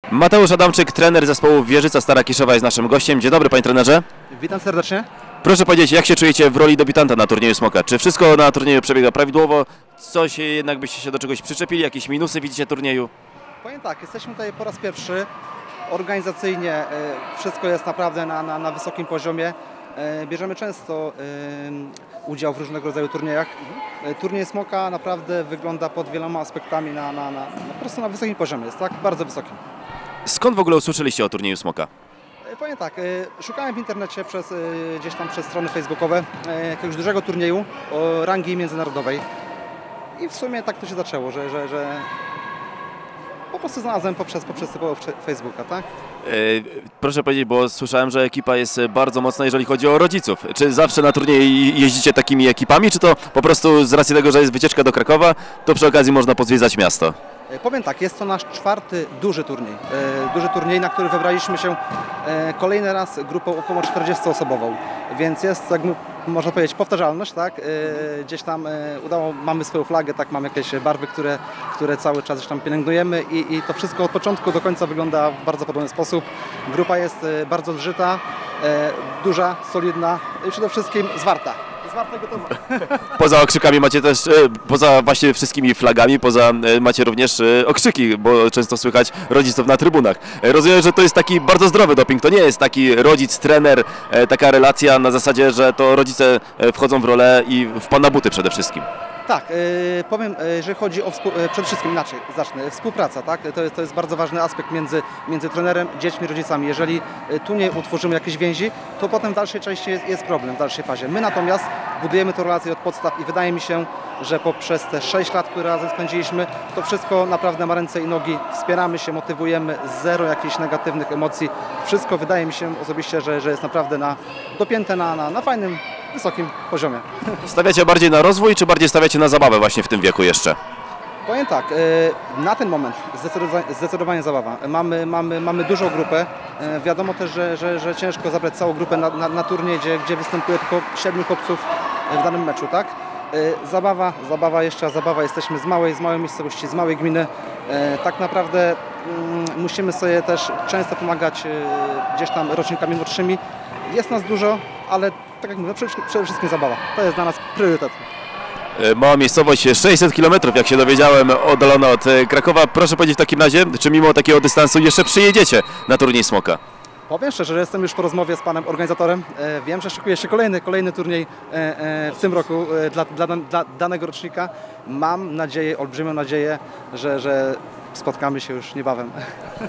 Mateusz Adamczyk, trener zespołu Wieżyca Stara Kiszowa jest naszym gościem. Dzień dobry, panie trenerze. Witam serdecznie. Proszę powiedzieć, jak się czujecie w roli debiutanta na turnieju Smoka? Czy wszystko na turnieju przebiega prawidłowo? Coś jednak byście się do czegoś przyczepili? Jakieś minusy widzicie turnieju? Powiem tak, jesteśmy tutaj po raz pierwszy. Organizacyjnie wszystko jest naprawdę na wysokim poziomie. Bierzemy często udział w różnego rodzaju turniejach. Turniej Smoka naprawdę wygląda pod wieloma aspektami po prostu na wysokim poziomie. Jest tak bardzo wysokim. Skąd w ogóle usłyszeliście o turnieju Smoka? Powiem tak, szukałem w internecie gdzieś tam przez strony facebookowe jakiegoś dużego turnieju o rangi międzynarodowej i w sumie tak to się zaczęło, że po prostu znalazłem poprzez typowo Facebooka, tak? Proszę powiedzieć, bo słyszałem, że ekipa jest bardzo mocna, jeżeli chodzi o rodziców. Czy zawsze na turnieje jeździcie takimi ekipami, czy to po prostu z racji tego, że jest wycieczka do Krakowa, to przy okazji można pozwiedzać miasto? Powiem tak, jest to nasz czwarty duży turniej. Duży turniej, na który wybraliśmy się kolejny raz grupą około 40-osobową. Więc jest, jak można powiedzieć, powtarzalność, tak? Gdzieś tam mamy swoją flagę, tak? Mamy jakieś barwy, które cały czas gdzieś tam pielęgnujemy i to wszystko od początku do końca wygląda w bardzo podobny sposób. Grupa jest bardzo zżyta, duża, solidna i przede wszystkim zwarta. Gotowa. Poza okrzykami macie też, poza właśnie wszystkimi flagami, macie również okrzyki, bo często słychać rodziców na trybunach. Rozumiem, że to jest taki bardzo zdrowy doping, to nie jest taki rodzic, trener, taka relacja na zasadzie, że to rodzice wchodzą w rolę i w pana buty przede wszystkim. Tak, powiem, jeżeli chodzi o przede wszystkim inaczej, zacznę, współpraca, tak? To jest bardzo ważny aspekt między trenerem, dziećmi, rodzicami. Jeżeli tu nie utworzymy jakieś więzi, to potem w dalszej części jest problem, w dalszej fazie. My natomiast budujemy tę relację od podstaw i wydaje mi się, że poprzez te 6 lat, które razem spędziliśmy, to wszystko naprawdę ma ręce i nogi, wspieramy się, motywujemy, zero jakichś negatywnych emocji. Wszystko wydaje mi się osobiście, że jest naprawdę dopięte na fajnym, wysokim poziomie. Stawiacie bardziej na rozwój, czy bardziej stawiacie na zabawę właśnie w tym wieku jeszcze? Powiem tak, na ten moment zdecydowanie zabawa. Mamy dużą grupę. Wiadomo też, że ciężko zabrać całą grupę na turniej, gdzie występuje tylko 7 chłopców w danym meczu, tak? Zabawa, jeszcze raz zabawa. Jesteśmy z małej miejscowości, z małej gminy. Tak naprawdę musimy sobie też często pomagać gdzieś tam rocznikami młodszymi. Jest nas dużo, ale tak jak mówię, przede wszystkim zabawa. To jest dla nas priorytet. Mała miejscowość, 600 km, jak się dowiedziałem, oddalona od Krakowa. Proszę powiedzieć w takim razie, czy mimo takiego dystansu jeszcze przyjedziecie na turniej Smoka? Powiem szczerze, że jestem już po rozmowie z panem organizatorem. Wiem, że szykuje się kolejny turniej w tym roku dla danego rocznika. Mam nadzieję, olbrzymią nadzieję, że spotkamy się już niebawem.